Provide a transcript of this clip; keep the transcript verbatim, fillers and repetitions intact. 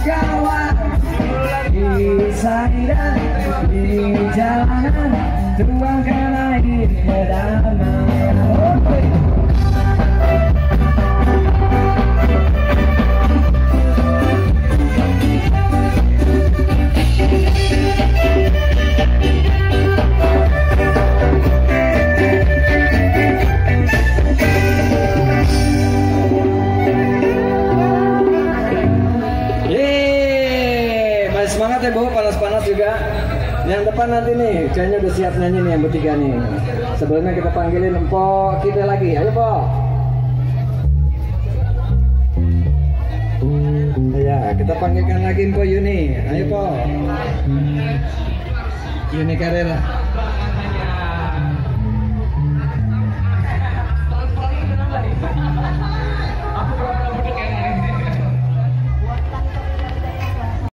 kawan di saydan di jalanan tuangkan air kedamaian. Semangat ya Bu, panas-panas juga. Yang depan nanti nih, kayaknya udah siap nyanyi nih yang bertiga nih. Sebelumnya kita panggilin Empok kita lagi, ayo Pok. Ya, kita panggilkan lagi Empok Yuni, ayo Pok. Yuni Karela.